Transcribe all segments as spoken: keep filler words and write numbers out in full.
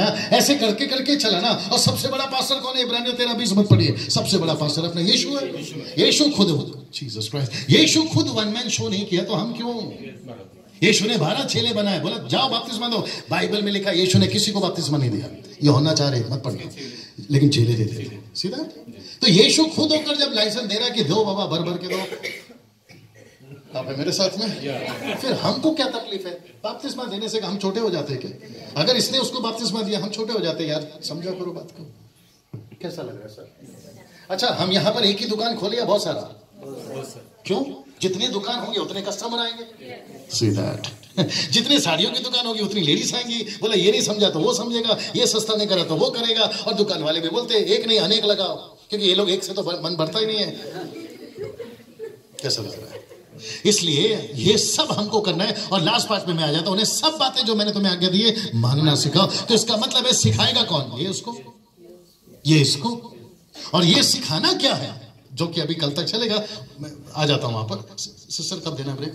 हाँ, ऐसे करके करके चला ना। और सबसे बड़ा पास्टर कौन है? इब्रानियों तेरह बीस मत पढ़िए। सबसे बड़ा पास्टर अपना यीशु है। यीशु खुद, जीसस क्राइस्ट, यीशु खुद वन मैन शो नहीं किया तो हम क्यों? यीशु ने बारह चेले बनाए, बोला जाओ बपतिस्मा दो। बाइबल में लिखा यीशु ने किसी को बपतिस्मा नहीं दिया। यूहन्ना चार एक मत पढ़ना, लेकिन चेले देते थे। सीधा तो यीशु खुद होकर जब लाइसेंस दे रहा कि दो बाबा, भर भर के दो। आप है मेरे साथ में? फिर हमको क्या तकलीफ है? बपतिस्मा देने से हम छोटे हो जाते हैं क्या? अगर इसने उसको बपतिस्मा दिया, हम छोटे हो जाते हैं यार। समझा करो बात को। कैसा लग रहा है सर? अच्छा, हम यहाँ पर एक ही दुकान खोले या बहुत सारा? क्यों? जितनी दुकान होंगे उतने कस्टमर आएंगे। सीधा जितनी साड़ियों की दुकान होगी उतनी लेडीज आएंगी। बोला ये नहीं समझा तो वो समझेगा, ये सस्ता नहीं करा तो वो करेगा। और दुकान वाले भी बोलते हैं एक नहीं अनेक लगाओ, क्योंकि ये लोग एक से तो मन भरता ही नहीं है। कैसा लग रहा है? इसलिए ये सब हमको करना है। और लास्ट पार्ट में मैं आ जाता हूं, उन्हें सब बातें जो मैंने तुम्हें आज्ञा दी है मानना सिखाओ। तो इसका मतलब है सिखाएगा कौन? ये उसको, ये इसको। और ये सिखाना क्या है, जो कि अभी कल तक चलेगा। मैं आ जाता हूं वहां पर। सिस्टर कब देना ब्रेक?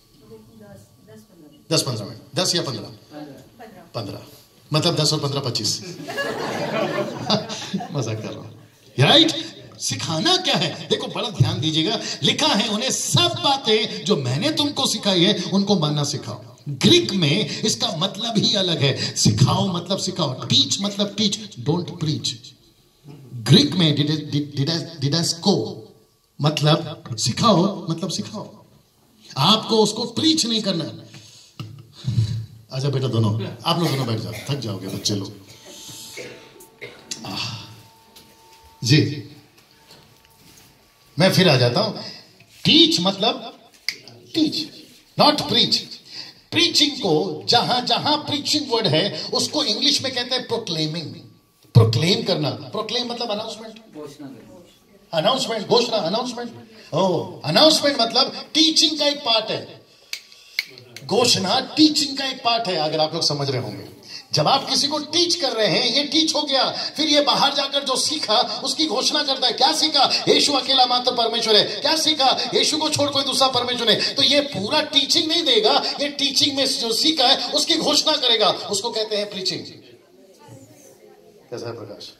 दस पंद्रह मिनट। दस या पंद्रह? पंद्रह मतलब दस और पंद्रह पच्चीस। मजाक कर रहा हूं, राइट? सिखाना क्या है? देखो बड़ा ध्यान दीजिएगा। लिखा है उन्हें सब बातें जो मैंने तुमको सिखाई है उनको मानना सिखाओ। ग्रीक में इसका मतलब ही अलग है। सिखाओ मतलब सिखाओ, टीच मतलब टीच, डोंट प्रीच। ग्रीक में डिडास्को मतलब सिखाओ, मतलब सिखाओ। आपको उसको प्रीच नहीं करना। अच्छा बेटा दोनों, आप लोग दोनों बैठ जाओ, थक जाओगे बच्चे लोग। जी मैं फिर आ जाता हूं। टीच मतलब टीच, नॉट प्रीच। प्रीचिंग को जहां जहां प्रीचिंग वर्ड है उसको इंग्लिश में कहते हैं प्रोक्लेमिंग। प्रोक्लेम करना, प्रोक्लेम मतलब अनाउंसमेंट, अनाउंसमेंट, घोषणा, अनाउंसमेंट। ओ अनाउंसमेंट मतलब टीचिंग का एक पार्ट है। घोषणा टीचिंग का एक पार्ट है, अगर आप लोग समझ रहे होंगे। जब आप किसी को टीच कर रहे हैं, ये टीच हो गया। फिर ये बाहर जाकर जो सीखा उसकी घोषणा करता है। क्या सीखा? यीशु अकेला मात्र परमेश्वर है। क्या सीखा? यीशु को छोड़ कोई दूसरा परमेश्वर है। तो ये पूरा टीचिंग नहीं देगा, ये टीचिंग में जो सीखा है उसकी घोषणा करेगा। उसको कहते हैं प्रीचिंग। कैसा है प्रकाश?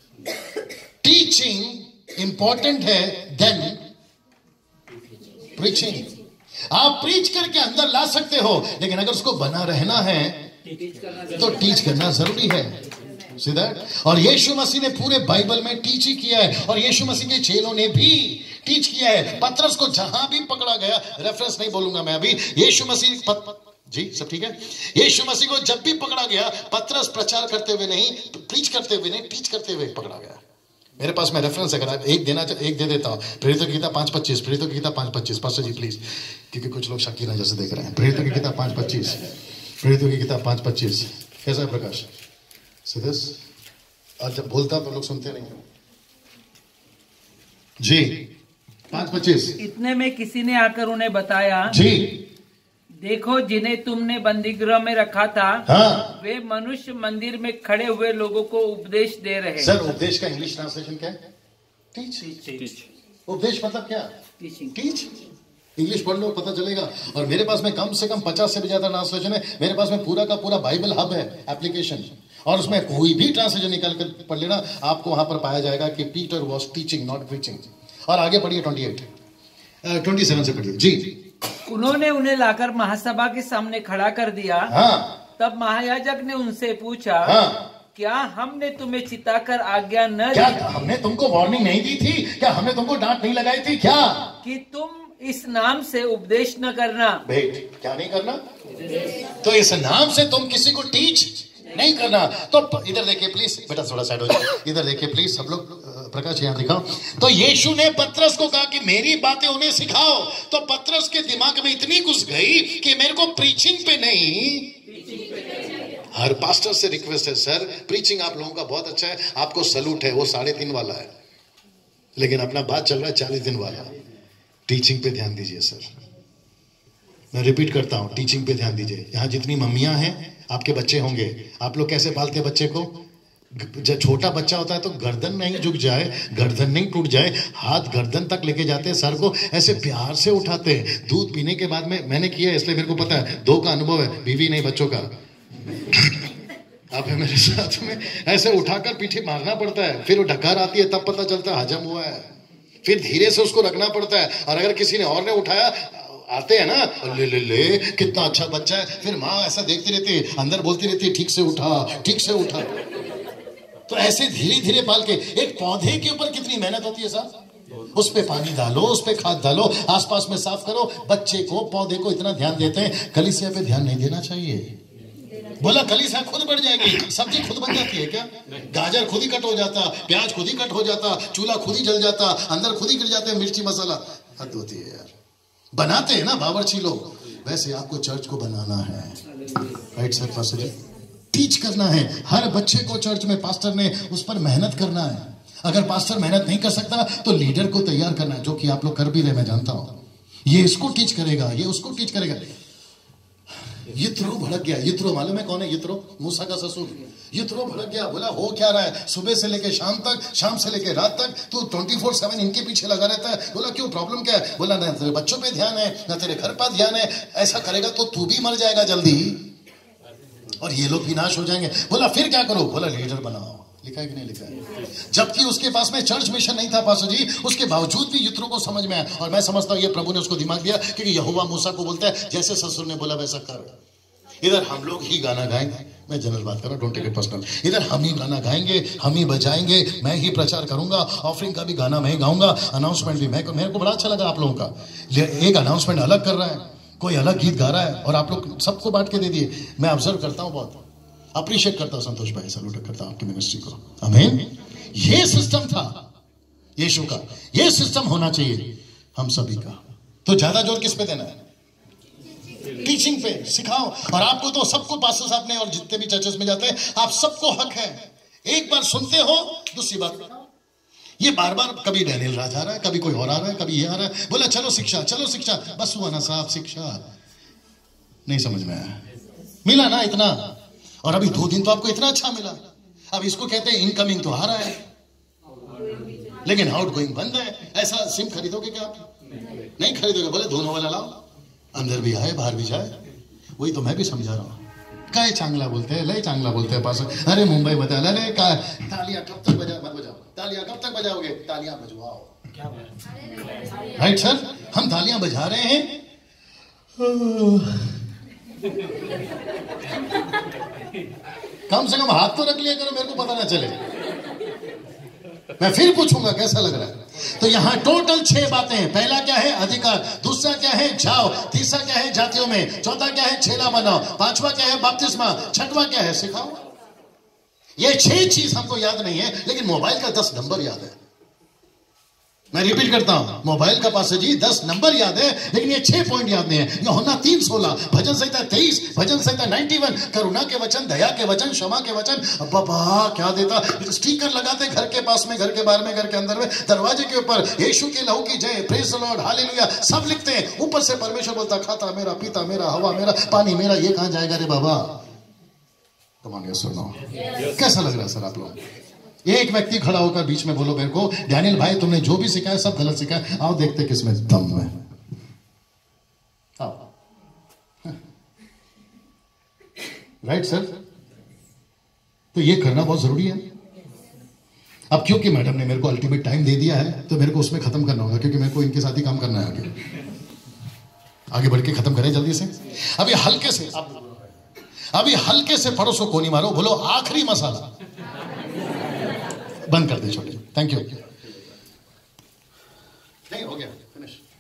टीचिंग इंपॉर्टेंट है देन प्रीचिंग। आप प्रीच करके अंदर ला सकते हो, लेकिन अगर उसको बना रहना है तो टीच करना जरूरी है। सीधा। और यीशु मसीह ने पूरे बाइबल में टीच ही किया है, और यीशु मसीह के चेलों ने भी टीच किया है। पतरस को जहां भी पकड़ा गया, रेफरेंस नहीं बोलूंगा मैं अभी, यीशु मसीह पत, पत, जी सब ठीक है। यीशु मसीह को जब भी पकड़ा गया, पतरस प्रचार करते हुए नहीं, प्रीच करते हुए नहीं, टीच करते हुए पकड़ा गया। मेरे पास में रेफरेंस है, अगर एक देना एक दे देता हूँ। प्रेरितों की किताब पांच पच्चीस, प्रेरितों की किताब पांच पच्चीस। पास्टर जी प्लीज, क्योंकि कुछ लोग शकीना जैसे देख रहे हैं। प्रेरितों की किताब पांच पच्चीस, प्रेरितों की किताब पांच पच्चीस। कैसा है प्रकाश? सिद्धस आज जब बोलता तो लोग सुनते नहीं जी। पांच पच्चीस। इतने में किसी ने आकर उन्हें बताया, जी देखो जिन्हें तुमने बंदीगृह में रखा था, हाँ, वे मनुष्य मंदिर में खड़े हुए लोगों को उपदेश दे रहे हैं। सर उपदेश का इंग्लिश ट्रांसलेशन क्या है? टीच। उपदेश मतलब क्या? टीचिंग। टीच। इंग्लिश पढ़ लो पता चलेगा। और मेरे पास में कम से कम पचास से भी ज्यादा ट्रांसलेशन है। मेरे पास में पूरा का पूरा बाइबल हब है एप्लीकेशन, और उसमें कोई भी ट्रांसलेशन निकाल कर पढ़ लेना, आपको वहां पर पाया जाएगा कि Peter was teaching not preaching. और आगे पढ़िए ट्वेंटी एट ट्वेंटी सेवन से पढ़िए जी। उन्होंने उन्हें लाकर महासभा के सामने खड़ा कर दिया। हाँ। तब महायाजक ने उनसे पूछा, हाँ। क्या हमने तुम्हें चिताकर आज्ञा न क्या दी? हमने तुमको वार्निंग नहीं दी थी? क्या हमने तुमको डांट नहीं लगाई थी क्या? कि तुम इस नाम से उपदेश न करना। बेट क्या नहीं करना? तो इस नाम से तुम किसी को टीच नहीं करना। तो इधर देखिए प्लीज, बेटा थोड़ा साइड हो जाओ, इधर देखिए प्लीज सब लोग। प्रकाश यहाँ दिखाओ। तो यीशु ने पतरस को कहा कि मेरी बातें उन्हें सिखाओ। तो पतरस के दिमाग में इतनी घुस गई कि मेरे को प्रीचिंग पे नहीं। हर पास्टर से रिक्वेस्ट है, सर प्रीचिंग आप लोगों का बहुत अच्छा है, आपको सलूट है, वो साढ़े तीन वाला है, लेकिन अपना बात चल रहा है चालीस दिन वाला। टीचिंग पे ध्यान दीजिए सर। मैं रिपीट करता हूं, टीचिंग पे ध्यान दीजिए। यहाँ जितनी मम्मियां हैं, आपके बच्चे होंगे, आप लोग कैसे पालते हैं बच्चे को? जब छोटा बच्चा होता है तो गर्दन नहीं झुक जाए, गर्दन नहीं टूट जाए, हाथ गर्दन तक लेके जाते हैं, सर को ऐसे प्यार से उठाते हैं। दूध पीने के बाद में मैंने किया है, इसलिए मेरे को पता है, दो का अनुभव है, बीवी नहीं बच्चों का। आप है मेरे साथ में, ऐसे उठाकर पीठी मारना पड़ता है, फिर वो ढकार आती है तब पता चलता है हजम हुआ है, फिर धीरे से उसको रखना पड़ता है। और अगर किसी ने और ने उठाया, आते हैं ना, ले ले ले कितना अच्छा बच्चा है, फिर माँ ऐसा देखती रहती है, अंदर बोलती रहती है ठीक से उठा, ठीक से उठा। तो ऐसे धीरे धीरे पाल के, एक पौधे के ऊपर कितनी मेहनत होती है साहब, उस पे पानी डालो, उस पे खाद डालो, आसपास में साफ करो। बच्चे को, पौधे को इतना ध्यान देते हैं, कलीसिया पे ध्यान नहीं देना चाहिए। बोला कलीसिया खुद बढ़ जाएगी, सब्जी खुद बन जाती है क्या? गाजर खुद ही कट हो जाता, प्याज खुद ही कट हो जाता, चूल्हा खुद ही जल जाता, अंदर खुद ही गिर जाते हैं मिर्ची मसाला। हद होती है यार, बनाते हैं ना बावर्ची लोग, वैसे आपको चर्च को बनाना है। Right sir, pastor ji, teach करना है हर बच्चे को। चर्च में पास्टर ने उस पर मेहनत करना है। अगर पास्टर मेहनत नहीं कर सकता तो लीडर को तैयार करना है, जो कि आप लोग कर भी रहे, मैं जानता हूं। ये इसको टीच करेगा, ये उसको टीच करेगा। यित्रो भड़क गया। यित्रो मालूम है कौन है? यित्रो, मूसा का ससुर। यित्रो भड़क गया, बोला हो क्या रहा है, सुबह से लेके शाम तक, शाम से लेके रात तक तू ट्वेंटी फोर सेवन इनके पीछे लगा रहता है। बोला क्यों, प्रॉब्लम क्या है? बोला ना तेरे बच्चों पे ध्यान है, ना तेरे घर पर ध्यान है। ऐसा करेगा तो तू भी मर जाएगा जल्दी और ये लोग विनाश हो जाएंगे। बोला फिर क्या करो? बोला लीडर बनाओ। लिखा है कि नहीं लिखा है? जबकि उसके पास में चर्च मिशन नहीं था पास्टर जी, उसके बावजूद भी यित्रो को समझ में आया। और मैं समझता हूं ये प्रभु ने उसको दिमाग दिया, क्योंकि यहोवा मूसा को बोलता है जैसे ससुर ने बोला वैसा कर। इधर हम लोग ही गाना गाएंगे, मैं जनरल बात कर रहा हूं, डोंट टेक इट पर्सनल। इधर हम ही गाना गाएंगे, हम ही बजाएंगे, मैं ही प्रचार करूंगा, ऑफरिंग का भी गाना मैं ही गाऊंगा, अनाउंसमेंट भी मैं। मेरे को बड़ा अच्छा लगा आप लोगों का, एक अनाउंसमेंट अलग कर रहा है, कोई अलग गीत गा रहा है और आप लोग सबको बांट के दे दिए। मैं ऑब्जर्व करता हूं, बहुत अप्रिशिएट करता हूं संतोष भाई, सैल्यूट करता हूं आपकी मिनिस्ट्री को। आमीन। ये सिस्टम था यीशु का, ये सिस्टम होना चाहिए हम सभी का। तो ज्यादा जोर किस पे देना है? टीचिंग पे, सिखाओ। और आपको तो सबको, पास्टर साहब ने और जितने भी चर्चेस में जाते हैं, आप सबको हक है। एक बार सुनते हो, दूसरी बार ये बार बार, कभी डैनियल राज आ रहा है, कभी कोई और आ रहा है, कभी ये आ रहा है, बोला चलो शिक्षा, चलो शिक्षा, बस हुआ ना साहब, शिक्षा नहीं समझ में आया। मिला ना इतना, और अभी दो दिन तो आपको इतना अच्छा मिला। अब इसको कहते हैं इनकमिंग तो आ रहा है, लेकिन आउट गोइंग बंद है। ऐसा सिम खरीदोगे क्या आप? नहीं खरीदोगे। बोले दोनों वाला लाओ, अंदर भी आए बाहर भी जाए। वही तो मैं भी समझा रहा हूं। काय चांगला बोलते हैं, लय चांगला बोलते हैं पास। अरे मुंबई बता, अरे का तालियां कब तक बजा मत बजाओ, तालियां कब तक बजाओगे? तालियां बजवाओ। राइट सर, हम तालियां बजा रहे हैं, कम से कम हाथ तो रख लिया करो, मेरे को पता ना चले। मैं फिर पूछूंगा कैसा लग रहा है। तो यहां टोटल छह बातें हैं। पहला क्या है? अधिकार। दूसरा क्या है? जाओ। तीसरा क्या है? जातियों में। चौथा क्या है? चेला बनाओ। पांचवा क्या है? बपतिस्मा। छठवां क्या है? सिखाओ। ये छह चीज हमको याद नहीं है, लेकिन मोबाइल का दस नंबर याद है। मैं रिपीट करता हूं, मोबाइल का पास जी दस नंबर याद है, लेकिन ये छह पॉइंट याद नहीं है। यूहन्ना तीन सोलह, भजन संहिता तेईस, भजन संहिता इक्यानवे, करुणा के वचन, दया के वचन, क्षमा के वचन। बाबा क्या देता, स्टिकर लगाते घर के पास में, घर के बाहर में, घर के अंदर में, दरवाजे के ऊपर यीशु के लहू की जय, प्रेज द लॉर्ड, हालेलुया, सब लिखते हैं। ऊपर से परमेश्वर बोलता, खाता मेरा, पीता मेरा, हवा मेरा, पानी मेरा। ये कहां जाएगा रे बाबा? कमांड सुनो। कैसा लग रहा है सर आप लोग? एक व्यक्ति खड़ा होकर बीच में बोलो मेरे को, डैनियल भाई तुमने जो भी सिखाया सब गलत सिखाया, आओ देखते किसमें दम है। आओ। राइट सर, तो ये करना बहुत जरूरी है। अब क्योंकि मैडम ने मेरे को अल्टीमेट टाइम दे दिया है, तो मेरे को उसमें खत्म करना होगा, क्योंकि मेरे को इनके साथ ही काम करना है। आगे आगे बढ़ के खत्म करें जल्दी से। अभी हल्के से, अभी हल्के से पड़ोस को कोनी मारो, बोलो आखिरी मसाला। बंद कर दे छोटे। Thank you. नहीं हो गया, फिनिश।